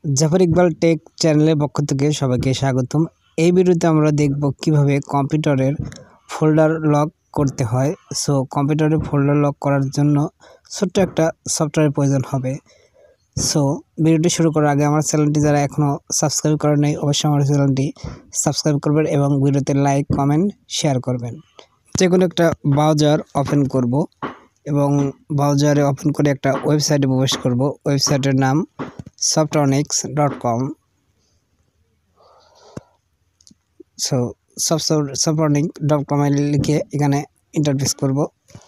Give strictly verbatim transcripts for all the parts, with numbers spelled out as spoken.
Zafar Iqbal take চ্যানেলের পক্ষ থেকে সবাইকে স্বাগতম। এই ভিডিওতে আমরা দেখব কিভাবে কম্পিউটারের ফোল্ডার লক করতে হয়। সো কম্পিউটারের ফোল্ডার লক করার জন্য ছোট্ট একটা সফটওয়্যারের প্রয়োজন হবে। সো ভিডিওটি শুরু করার আগে আমার চ্যানেলটি যারা এখনও সাবস্ক্রাইব করেন নাই অবশ্যই আমার চ্যানেলটি সাবস্ক্রাইব করবেন এবং ভিডিওতে লাইক কমেন্ট শেয়ার করবেন। যে কোনো একটা ব্রাউজার ওপেন করব এবং ব্রাউজারে ওপেন করে একটা ওয়েবসাইটে প্রবেশ করব। ওয়েবসাইটের নাম Softonics dot com. So Softonics dot com এ লিখে এখানে ইন্টারফেস করব।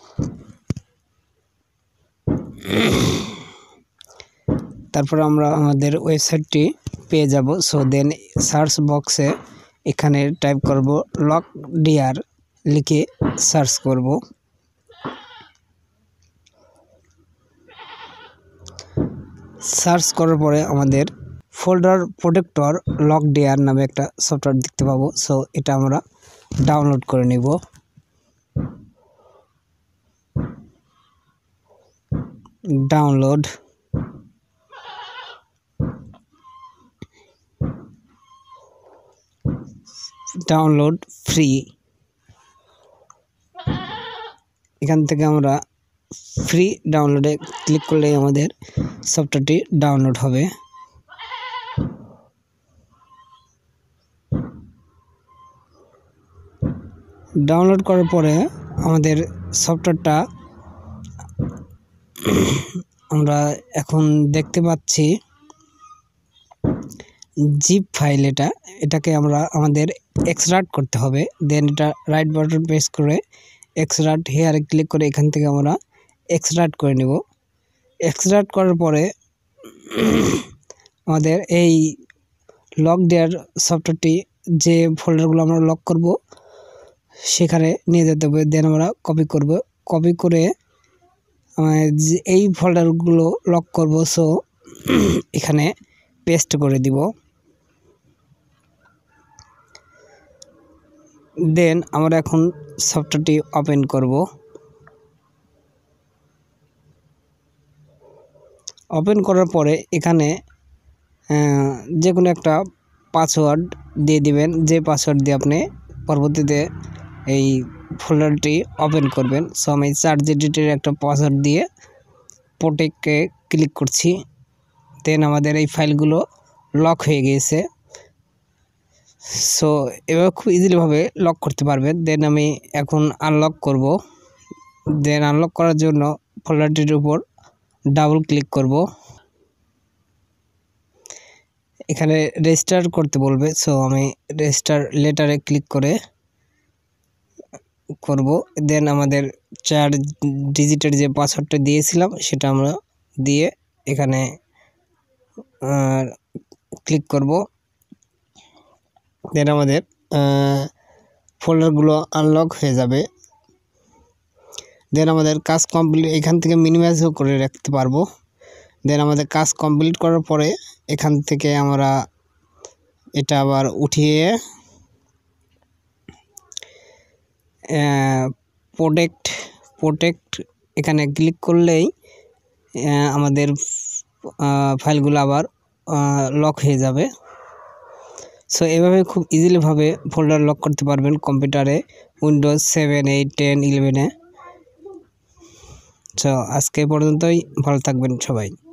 তারপর আমরা আমাদের ওয়েবসাইটটি পেয়ে যাব। সো দেন সার্চ বক্সে এখানে টাইপ করব লকডিয়ার লিখে সার্চ করব। সার্চ করার পরে আমাদের ফোল্ডার প্রোটেক্টর লকডিয়ার নামে একটা সফটওয়্যার দেখতে পাবো। সো এটা আমরা ডাউনলোড করে নিব। Download download free. এখান থেকে আমরা ফ্রি ডাউনলোডে ক্লিক করলে আমাদের সফটওয়্যারটি ডাউনলোড হবে। ডাউনলোড করার পরে আমাদের সফটওয়্যারটা আমরা এখন দেখতে পাচ্ছি জিপ ফাইল। এটা এটাকে আমরা আমাদের এক্সট্রাক্ট করতে হবে। দেন এটা রাইট বাটন প্রেস করে এক্সট্রাক্ট হেয়ারে ক্লিক করে এখান থেকে আমরা এক্সট্রাক্ট করে নেব। এক্সট্রাক্ট করার পরে আমাদের এই লকডিয়ার সফটওয়্যারটি যে ফোল্ডারগুলো আমরা লক করব সেখানে নিয়ে যেতে হবে। দেন আমরা কপি করব। কপি করে এই ফোল্ডারগুলো লক করব। সো এখানে পেস্ট করে দিব। দেন আমরা এখন সফটওয়্যারটি ওপেন করব। ওপেন করার পরে এখানে যে কোনো একটা পাসওয়ার্ড দিয়ে দিবেন, যে পাসওয়ার্ড দিয়ে আপনি পরবর্তীতে এই ফোল্ডারটি ওপেন করবেন। সো আমি চার ডিজিটের একটা পাসওয়ার্ড দিয়ে প্রোটেক্টে ক্লিক করছি। দেন আমাদের এই ফাইলগুলো লক হয়ে গিয়েছে। সো এভাবে খুব ইজিলিভাবে লক করতে পারবেন। দেন আমি এখন আনলক করব। দেন আনলক করার জন্য ফোল্ডারটির উপর ডাবল ক্লিক করব। এখানে রেজিস্টার করতে বলবে। সো আমি রেজিস্টার লেটারে ক্লিক করে করব। দেন আমাদের চার ডিজিটের যে পাসওয়ার্ডটা দিয়েছিলাম সেটা আমরা দিয়ে এখানে ক্লিক করব। দেন আমাদের ফোল্ডারগুলো আনলক হয়ে যাবে। দেন আমাদের কাজ কমপ্লিট। এখান থেকে মিনিমাইজও করে রাখতে পারবো। দেন আমাদের কাজ কমপ্লিট করার পরে এখান থেকে আমরা এটা আবার উঠিয়ে প্রোটেক্ট প্রোটেক্ট এখানে ক্লিক করলেই আমাদের ফাইলগুলো আবার লক হয়ে যাবে। সো এভাবে খুব ইজিলিভাবে ফোল্ডার লক করতে পারবেন কম্পিউটারে উইন্ডোজ সেভেন এইট টেন ইলেভেনে। সো আজকে পর্যন্তই, ভালো থাকবেন সবাই।